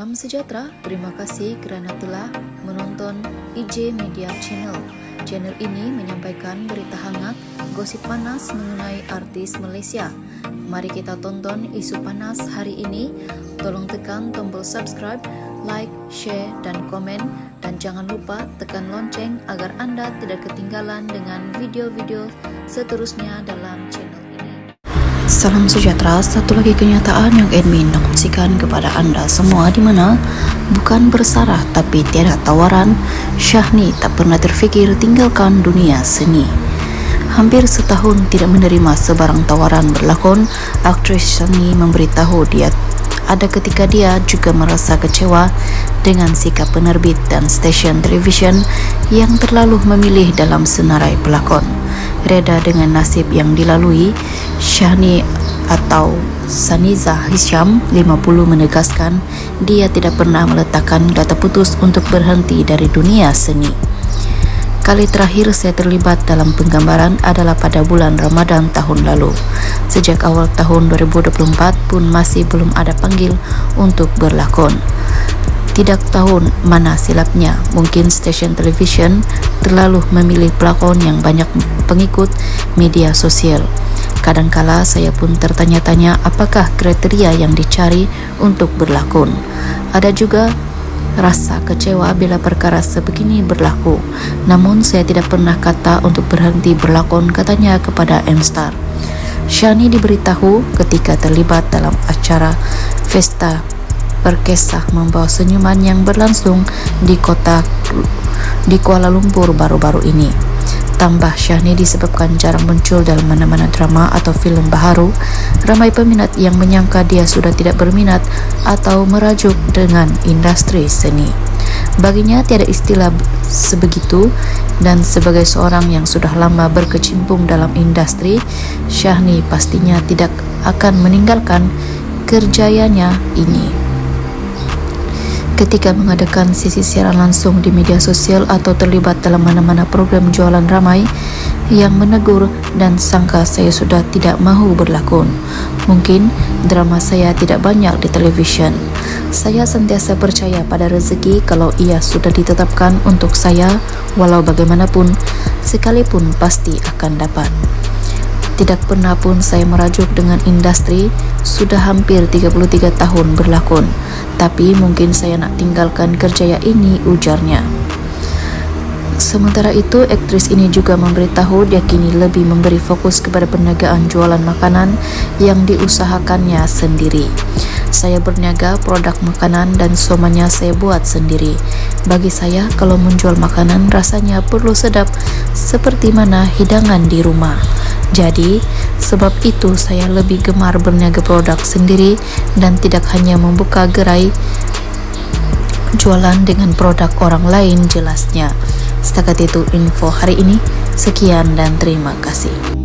Salam sejahtera, terima kasih kerana telah menonton IJ Media Channel. Channel ini menyampaikan berita hangat, gosip panas mengenai artis Malaysia. Mari kita tonton isu panas hari ini. Tolong tekan tombol subscribe, like, share dan komen. Dan jangan lupa tekan lonceng agar anda tidak ketinggalan dengan video-video seterusnya dalam channel ini. Salam sejahtera, satu lagi kenyataan yang admin nak kongsikan kepada anda semua, di mana bukan bersarah tapi tiada tawaran, Syahni tak pernah terfikir tinggalkan dunia seni. Hampir setahun tidak menerima sebarang tawaran berlakon, aktris Syahni memberitahu dia ada ketika dia juga merasa kecewa dengan sikap penerbit dan stesen televisyen yang terlalu memilih dalam senarai pelakon. Reda dengan nasib yang dilalui, Syahni atau Saniza Hisham 50 menegaskan dia tidak pernah meletakkan kata putus untuk berhenti dari dunia seni. Kali terakhir saya terlibat dalam penggambaran adalah pada bulan Ramadan tahun lalu. Sejak awal tahun 2024 pun masih belum ada panggil untuk berlakon. Tidak tahu mana silapnya, mungkin stesen televisyen terlalu memilih pelakon yang banyak pengikut media sosial. Kadangkala saya pun tertanya-tanya apakah kriteria yang dicari untuk berlakon. Ada juga rasa kecewa bila perkara sebegini berlaku. Namun saya tidak pernah kata untuk berhenti berlakon, katanya kepada M-Star. Syahni diberitahu ketika terlibat dalam acara Pesta Berkesah Membawa Senyuman yang berlangsung di Kuala Lumpur baru-baru ini. Tambah Syahni disebabkan jarang muncul dalam mana-mana drama atau filem baharu, ramai peminat yang menyangka dia sudah tidak berminat atau merajuk dengan industri seni. Baginya tiada istilah sebegitu, dan sebagai seorang yang sudah lama berkecimpung dalam industri, Syahni pastinya tidak akan meninggalkan kerjayanya ini. Ketika mengadakan sesi siaran langsung di media sosial atau terlibat dalam mana-mana program jualan, ramai yang menegur dan sangka saya sudah tidak mahu berlakon. Mungkin drama saya tidak banyak di televisyen. Saya sentiasa percaya pada rezeki, kalau ia sudah ditetapkan untuk saya, walau bagaimanapun, sekalipun pasti akan dapat. Tidak pernah pun saya merajuk dengan industri, sudah hampir 33 tahun berlakon. Tapi mungkin saya nak tinggalkan kerjaya ini, ujarnya. Sementara itu, aktris ini juga memberitahu dia kini lebih memberi fokus kepada perniagaan jualan makanan yang diusahakannya sendiri. Saya berniaga produk makanan dan semuanya saya buat sendiri. Bagi saya, kalau menjual makanan rasanya perlu sedap seperti mana hidangan di rumah. Jadi, sebab itu saya lebih gemar berniaga produk sendiri dan tidak hanya membuka gerai jualan dengan produk orang lain, jelasnya. Setakat itu info hari ini. Sekian dan terima kasih.